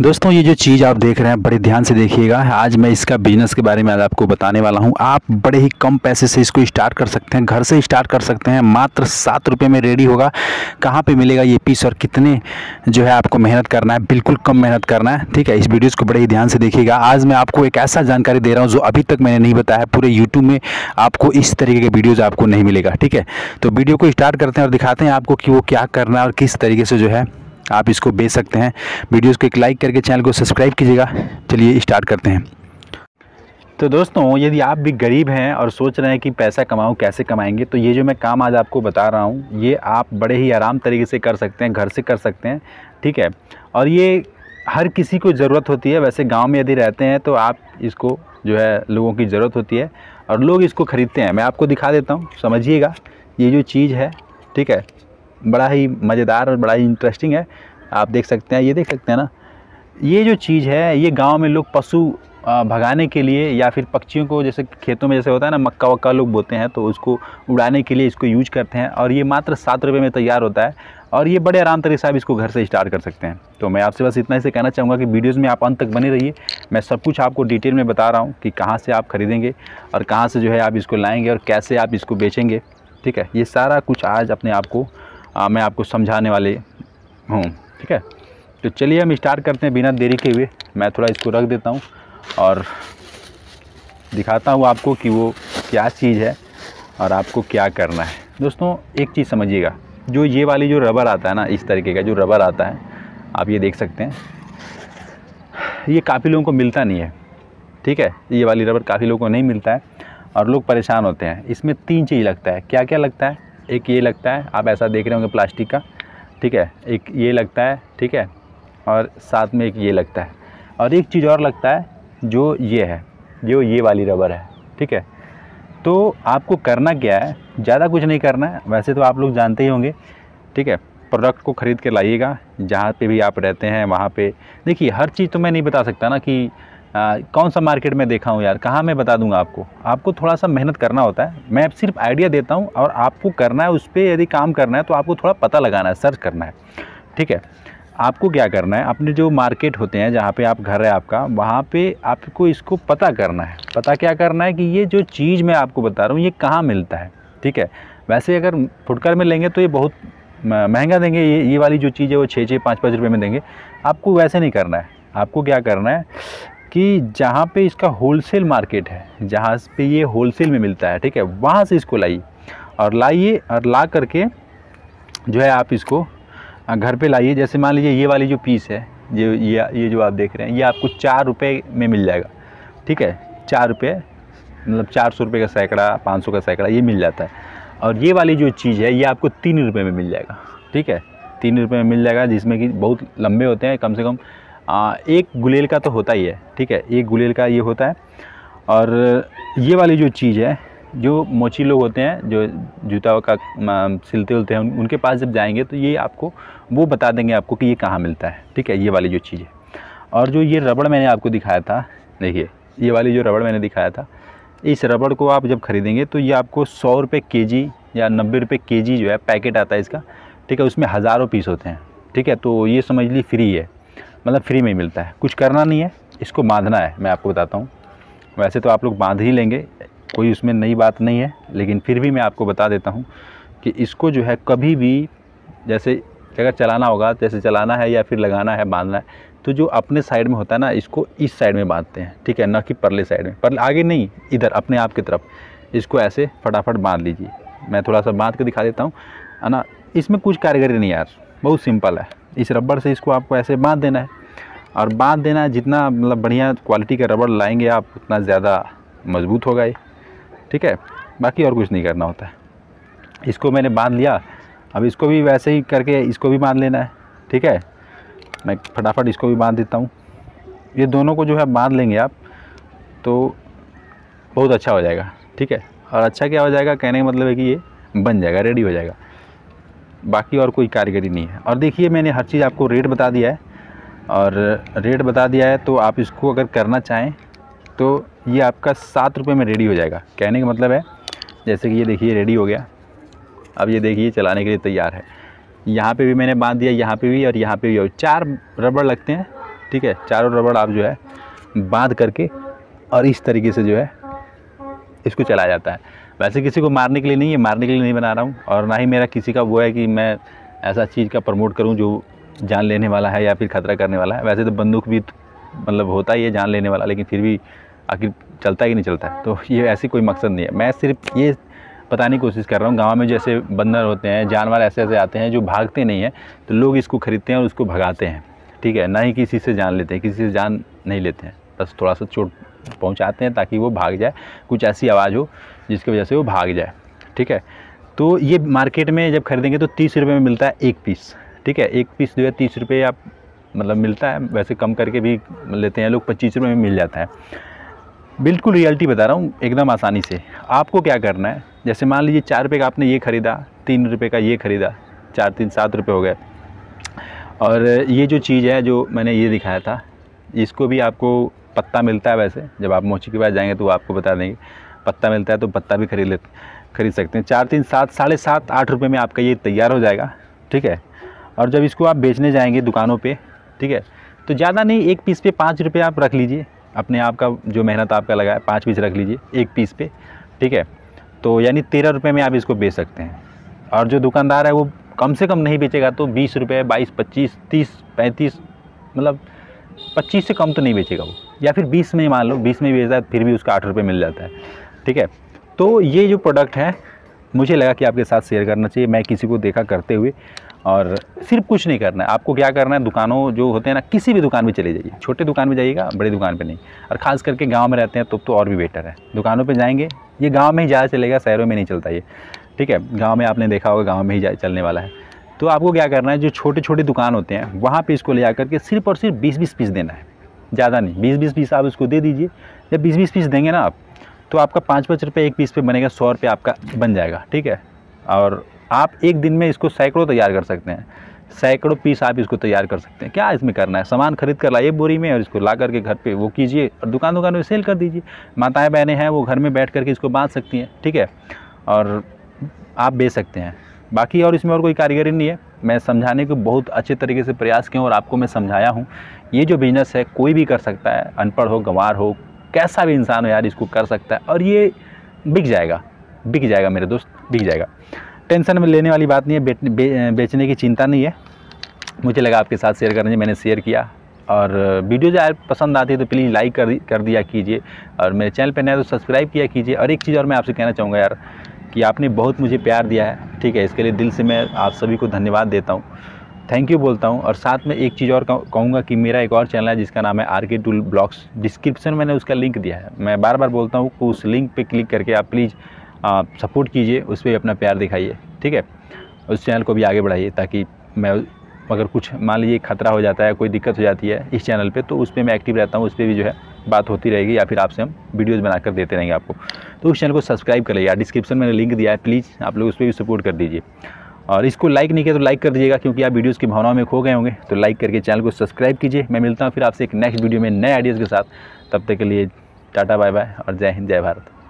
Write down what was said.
दोस्तों ये जो चीज़ आप देख रहे हैं बड़े ध्यान से देखिएगा। आज मैं इसका बिजनेस के बारे में आज आपको बताने वाला हूं। आप बड़े ही कम पैसे से इसको स्टार्ट कर सकते हैं, घर से स्टार्ट कर सकते हैं। मात्र 7 रुपये में रेडी होगा। कहां पे मिलेगा ये पीस और कितने जो है आपको मेहनत करना है, बिल्कुल कम मेहनत करना है। ठीक है, इस वीडियोज़ को बड़े ही ध्यान से देखिएगा। आज मैं आपको एक ऐसा जानकारी दे रहा हूँ जो अभी तक मैंने नहीं बताया। पूरे यूट्यूब में आपको इस तरीके के वीडियोज़ आपको नहीं मिलेगा। ठीक है, तो वीडियो को स्टार्ट करते हैं और दिखाते हैं आपको कि वो क्या करना है और किस तरीके से जो है आप इसको बेच सकते हैं। वीडियोस को एक लाइक करके चैनल को सब्सक्राइब कीजिएगा। चलिए स्टार्ट करते हैं। तो दोस्तों यदि आप भी गरीब हैं और सोच रहे हैं कि पैसा कमाऊं, कैसे कमाएंगे, तो ये जो मैं काम आज आपको बता रहा हूं ये आप बड़े ही आराम तरीके से कर सकते हैं, घर से कर सकते हैं। ठीक है, और ये हर किसी को ज़रूरत होती है। वैसे गाँव में यदि रहते हैं तो आप इसको जो है लोगों की ज़रूरत होती है और लोग इसको ख़रीदते हैं। मैं आपको दिखा देता हूँ, समझिएगा। ये जो चीज़ है, ठीक है, बड़ा ही मज़ेदार और बड़ा ही इंटरेस्टिंग है। आप देख सकते हैं, ये देख सकते हैं ना, ये जो चीज़ है ये गांव में लोग पशु भगाने के लिए या फिर पक्षियों को, जैसे खेतों में जैसे होता है ना, मक्का वक्का लोग बोते हैं तो उसको उड़ाने के लिए इसको यूज करते हैं। और ये मात्र 7 रुपये में तैयार होता है और ये बड़े आराम तरीके से आप इसको घर से स्टार्ट कर सकते हैं। तो मैं आपसे बस इतना ही से कहना चाहूँगा कि वीडियोज़ में आप अंत तक बने रहिए। मैं सब कुछ आपको डिटेल में बता रहा हूँ कि कहाँ से आप खरीदेंगे और कहाँ से जो है आप इसको लाएँगे और कैसे आप इसको बेचेंगे। ठीक है, ये सारा कुछ आज अपने आप को मैं आपको समझाने वाले हूँ। ठीक है, तो चलिए हम स्टार्ट करते हैं बिना देरी के हुए। मैं थोड़ा इसको रख देता हूँ और दिखाता हूँ आपको कि वो क्या चीज़ है और आपको क्या करना है। दोस्तों एक चीज़ समझिएगा, जो ये वाली जो रबर आता है ना, इस तरीके का जो रबर आता है, आप ये देख सकते हैं, ये काफ़ी लोगों को मिलता नहीं है। ठीक है, ये वाली रबर काफ़ी लोगों को नहीं मिलता है और लोग परेशान होते हैं। इसमें 3 चीज़ लगता है। क्या क्या लगता है? एक ये लगता है, आप ऐसा देख रहे होंगे प्लास्टिक का। ठीक है, एक ये लगता है। ठीक है, और साथ में एक ये लगता है और एक चीज़ और लगता है जो ये है, जो ये वाली रबर है। ठीक है, तो आपको करना क्या है, ज़्यादा कुछ नहीं करना है। वैसे तो आप लोग जानते ही होंगे। ठीक है, प्रोडक्ट को ख़रीद के लाइएगा जहाँ पे भी आप रहते हैं वहाँ पे। देखिए हर चीज़ तो मैं नहीं बता सकता ना कि कौन सा मार्केट में देखा हूँ यार, कहाँ मैं बता दूंगा आपको। आपको थोड़ा सा मेहनत करना होता है। मैं सिर्फ आइडिया देता हूँ और आपको करना है, उस पर यदि काम करना है तो आपको थोड़ा पता लगाना है, सर्च करना है। ठीक है, आपको क्या करना है, अपने जो मार्केट होते हैं जहाँ पे आप घर है आपका, वहाँ पे आपको इसको पता करना है। पता क्या करना है कि ये जो चीज़ मैं आपको बता रहा हूँ ये कहाँ मिलता है। ठीक है, वैसे अगर फुटकर में लेंगे तो ये बहुत महंगा देंगे। ये वाली जो चीज़ है वो 6-6, 5-5 रुपये में देंगे। आपको वैसे नहीं करना है। आपको क्या करना है कि जहाँ पे इसका होलसेल मार्केट है, जहाँ पे ये होलसेल में मिलता है, ठीक है, वहाँ से इसको लाइए और ला करके जो है आप इसको घर पे लाइए। जैसे मान लीजिए ये वाली जो पीस है, ये जो आप देख रहे हैं, ये आपको 4 रुपये में मिल जाएगा। ठीक है, 4 रुपये मतलब 400 रुपये का सैकड़ा, 500 का सैकड़ा ये मिल जाता है। और ये वाली जो चीज़ है ये आपको 3 रुपये में मिल जाएगा। ठीक है, 3 रुपये में मिल जाएगा, जिसमें कि बहुत लंबे होते हैं, कम से कम 1 गुलेल का तो होता ही है। ठीक है, 1 गुलेल का ये होता है। और ये वाली जो चीज़ है, जो मोची लोग होते हैं जो जूता का सिलते उलते हैं, उनके पास जब जाएंगे तो ये आपको वो बता देंगे आपको कि ये कहाँ मिलता है। ठीक है, ये वाली जो चीज़ है। और जो ये रबड़ मैंने आपको दिखाया था, देखिए ये वाली जो रबड़ मैंने दिखाया था, इस रबड़ को आप जब खरीदेंगे तो ये आपको 100 रुपये केजी या 90 रुपये केजी जो है पैकेट आता है इसका। ठीक है, उसमें हज़ारों पीस होते हैं। ठीक है, तो ये समझ ली फ्री है, मतलब फ्री में मिलता है। कुछ करना नहीं है, इसको बांधना है। मैं आपको बताता हूँ, वैसे तो आप लोग बांध ही लेंगे, कोई उसमें नई बात नहीं है, लेकिन फिर भी मैं आपको बता देता हूँ कि इसको जो है कभी भी, जैसे अगर चलाना होगा, जैसे चलाना है या फिर लगाना है, बांधना है, तो जो अपने साइड में होता है ना, इसको इस साइड में बांधते हैं। ठीक है, ना कि परले साइड में, पर आगे नहीं, इधर अपने आप की तरफ इसको ऐसे फटाफट बांध लीजिए। मैं थोड़ा सा बांध के दिखा देता हूँ, है ना। इसमें कुछ कारीगरी नहीं यार, बहुत सिंपल है। इस रबड़ से इसको आपको ऐसे बांध देना है और बांध देना है। जितना मतलब बढ़िया क्वालिटी का रबड़ लाएंगे आप, उतना ज़्यादा मजबूत होगा ये। ठीक है, बाकी और कुछ नहीं करना होता है। इसको मैंने बांध लिया, अब इसको भी वैसे ही करके इसको भी बांध लेना है। ठीक है, मैं फटाफट इसको भी बांध देता हूँ। ये दोनों को जो है बांध लेंगे आप तो बहुत अच्छा हो जाएगा। ठीक है, और अच्छा क्या हो जाएगा, कहने का मतलब है कि ये बन जाएगा, रेडी हो जाएगा। बाकी और कोई कारीगरी नहीं है। और देखिए मैंने हर चीज़ आपको रेट बता दिया है, और रेट बता दिया है तो आप इसको अगर करना चाहें तो ये आपका 7 रुपये में रेडी हो जाएगा। कहने का मतलब है, जैसे कि ये देखिए रेडी हो गया। अब ये देखिए चलाने के लिए तैयार है। यहाँ पे भी मैंने बांध दिया, यहाँ पे भी और यहाँ पे भी, और 4 रबड़ लगते हैं। ठीक है। चारों रबड़ आप जो है बांध करके और इस तरीके से जो है इसको चलाया जाता है। वैसे किसी को मारने के लिए नहीं है, मारने के लिए नहीं बना रहा हूँ, और ना ही मेरा किसी का वो है कि मैं ऐसा चीज़ का प्रमोट करूँ जो जान लेने वाला है या फिर खतरा करने वाला है। वैसे तो बंदूक भी मतलब होता ही है जान लेने वाला, लेकिन फिर भी आखिर चलता है कि नहीं चलता है, तो ये ऐसी कोई मकसद नहीं है। मैं सिर्फ ये बताने की कोशिश कर रहा हूँ, गाँव में जैसे बंदर होते हैं, जानवर ऐसे ऐसे आते हैं जो भागते नहीं हैं, तो लोग इसको खरीदते हैं और उसको भगाते हैं, ठीक है। ना ही किसी से जान लेते हैं, किसी से जान नहीं लेते हैं, बस थोड़ा सा चोट पहुंचाते हैं ताकि वो भाग जाए, कुछ ऐसी आवाज़ हो जिसकी वजह से वो भाग जाए, ठीक है। तो ये मार्केट में जब खरीदेंगे तो 30 रुपये में मिलता है एक पीस, ठीक है। एक पीस जो है 30 रुपये आप मतलब मिलता है, वैसे कम करके भी लेते हैं लोग, 25 रुपये में मिल जाता है। बिल्कुल रियलिटी बता रहा हूँ, एकदम आसानी से। आपको क्या करना है, जैसे मान लीजिए 4 रुपये का आपने ये ख़रीदा, 3 रुपये का ये ख़रीदा, 4 3 7 रुपये हो गए। और ये जो चीज़ है जो मैंने ये दिखाया था, इसको भी आपको पत्ता मिलता है। वैसे जब आप मोची के पास जाएंगे तो वो आपको बता देंगे पत्ता मिलता है, तो पत्ता भी खरीद सकते हैं। 4 3 7 7.5 8 रुपये में आपका ये तैयार हो जाएगा, ठीक है। और जब इसको आप बेचने जाएंगे दुकानों पे, ठीक है, तो ज़्यादा नहीं, एक पीस पे 5 रुपये आप रख लीजिए, अपने आप का जो मेहनत आपका लगा है 5 पीस रख लीजिए एक पीस पे, ठीक है। तो यानी 13 रुपये में आप इसको बेच सकते हैं। और जो दुकानदार है वो कम से कम नहीं बेचेगा तो 20 रुपये, 22 25 30 35, मतलब 25 से कम तो नहीं बेचेगा वो, या फिर 20 में ही मान लो, 20 में बेचता है फिर भी उसका 8 रुपये मिल जाता है, ठीक है। तो ये जो प्रोडक्ट है मुझे लगा कि आपके साथ शेयर करना चाहिए। मैं किसी को देखा करते हुए, और सिर्फ कुछ नहीं करना है आपको, क्या करना है, दुकानों जो होते हैं ना, किसी भी दुकान में चले जाइए, छोटे दुकान में जाइएगा, बड़ी दुकान पे नहीं। और ख़ास करके गांव में रहते हैं तो और भी बेटर है, दुकानों पे जाएंगे। ये गांव में ही ज़्यादा चलेगा, शहरों में नहीं चलता ये, ठीक है। गांव में आपने देखा होगा, गांव में ही चलने वाला है। तो आपको क्या करना है, जो छोटे छोटे दुकान होते हैं वहाँ पर इसको ले जा करके सिर्फ और सिर्फ 20-20 पीस देना है, ज़्यादा नहीं, 20-20 पीस आप उसको दे दीजिए। जब 20-20 पीस देंगे ना आप, तो आपका 5-5 रुपये एक पीस पे बनेगा, 100 रुपये आपका बन जाएगा, ठीक है। और आप एक दिन में इसको सैकड़ों तैयार कर सकते हैं, सैकड़ों पीस आप इसको तैयार कर सकते हैं। क्या इसमें करना है, सामान खरीद कर लाइए बोरी में और इसको ला करके घर पे वो कीजिए और दुकान में सेल कर दीजिए। माताएं बहनें हैं वो घर में बैठ करके इसको बांध सकती हैं, ठीक है, और आप बेच सकते हैं। बाकी और इसमें और कोई कारीगरी नहीं है, मैं समझाने को बहुत अच्छे तरीके से प्रयास किया और आपको मैं समझाया हूँ। ये जो बिज़नेस है कोई भी कर सकता है, अनपढ़ हो, गंवार हो, कैसा भी इंसान हो यार, इसको कर सकता है और ये बिक जाएगा मेरे दोस्त, बिक जाएगा। टेंशन में लेने वाली बात नहीं है, बेचने की चिंता नहीं है। मुझे लगा आपके साथ शेयर करने, मैंने शेयर किया। और वीडियो जो पसंद आती है तो प्लीज़ लाइक कर दिया कीजिए, और मेरे चैनल पर नया तो सब्सक्राइब किया कीजिए। और एक चीज़ और मैं आपसे कहना चाहूँगा यार, कि आपने बहुत मुझे प्यार दिया है, ठीक है, इसके लिए दिल से मैं आप सभी को धन्यवाद देता हूँ, थैंक यू बोलता हूँ। और साथ में एक चीज़ और कहूँगा कि मेरा एक और चैनल है जिसका नाम है RK Tool Blogs, डिस्क्रिप्शन मैंने उसका लिंक दिया है। मैं बार बार बोलता हूँ कि उस लिंक पे क्लिक करके आप प्लीज़ सपोर्ट कीजिए, उस पर अपना प्यार दिखाइए, ठीक है। उस चैनल को भी आगे बढ़ाइए, ताकि मैं अगर कुछ मान लीजिए खतरा हो जाता है, कोई दिक्कत हो जाती है इस चैनल पे, तो उस पर मैं एक्टिव रहता हूँ, उस पर भी जो है बात होती रहेगी, या फिर आपसे हम वीडियोज़ बनाकर देते रहेंगे आपको। तो उस चैनल को सब्सक्राइब कर लीजिए, डिस्क्रिप्शन में लिंक दिया है, प्लीज़ आप लोग उस पर भी सपोर्ट कर दीजिए। और इसको लाइक नहीं किया तो लाइक कर दीजिएगा, क्योंकि आप वीडियोज़ की भावनाओं में खो गए होंगे। तो लाइक करके चैनल को सब्सक्राइब कीजिए। मैं मिलता हूँ फिर आपसे एक नेक्स्ट वीडियो में नए आइडियाज़ के साथ। तब तक के लिए टाटा बाय बाय और जय हिंद, जय भारत।